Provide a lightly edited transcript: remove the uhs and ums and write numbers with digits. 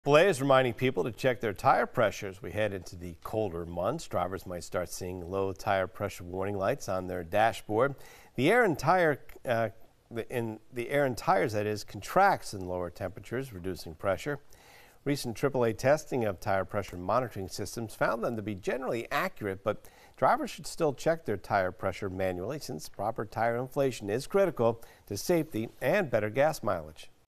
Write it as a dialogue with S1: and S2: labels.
S1: AAA is reminding people to check their tire pressure as we head into the colder months. Drivers might start seeing low tire pressure warning lights on their dashboard. The air in tires, that is, contracts in lower temperatures, reducing pressure. Recent AAA testing of tire pressure monitoring systems found them to be generally accurate, but drivers should still check their tire pressure manually since proper tire inflation is critical to safety and better gas mileage.